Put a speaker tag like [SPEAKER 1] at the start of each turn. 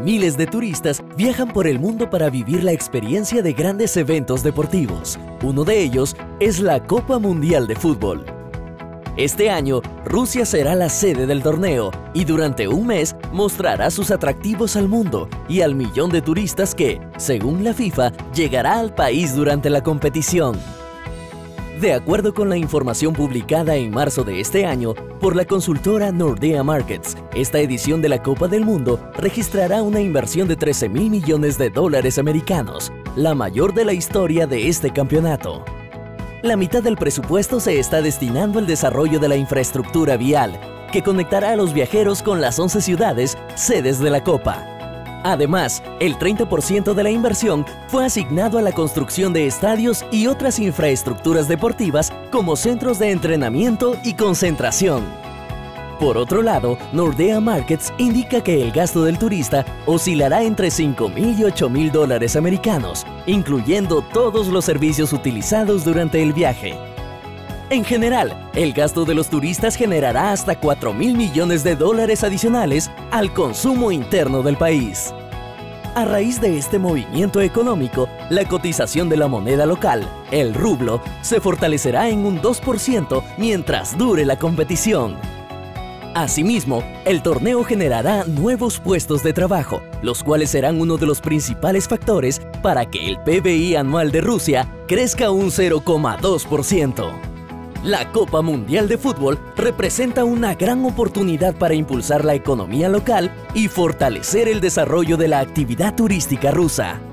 [SPEAKER 1] miles de turistas viajan por el mundo para vivir la experiencia de grandes eventos deportivos. Uno de ellos es la Copa Mundial de Fútbol. Este año, Rusia será la sede del torneo y durante un mes mostrará sus atractivos al mundo y al millón de turistas que, según la FIFA, llegará al país durante la competición. De acuerdo con la información publicada en marzo de este año por la consultora Nordea Markets, esta edición de la Copa del Mundo registrará una inversión de 13.000 millones de dólares americanos, la mayor de la historia de este campeonato. La mitad del presupuesto se está destinando al desarrollo de la infraestructura vial, que conectará a los viajeros con las 11 ciudades sedes de la Copa. Además, el 30% de la inversión fue asignado a la construcción de estadios y otras infraestructuras deportivas como centros de entrenamiento y concentración. Por otro lado, Nordea Markets indica que el gasto del turista oscilará entre 5.000 y 8.000 dólares americanos, incluyendo todos los servicios utilizados durante el viaje. En general, el gasto de los turistas generará hasta 4.000 millones de dólares adicionales al consumo interno del país. A raíz de este movimiento económico, la cotización de la moneda local, el rublo, se fortalecerá en un 2% mientras dure la competición. Asimismo, el torneo generará nuevos puestos de trabajo, los cuales serán uno de los principales factores para que el PBI anual de Rusia crezca un 0,2%. La Copa Mundial de Fútbol representa una gran oportunidad para impulsar la economía local y fortalecer el desarrollo de la actividad turística rusa.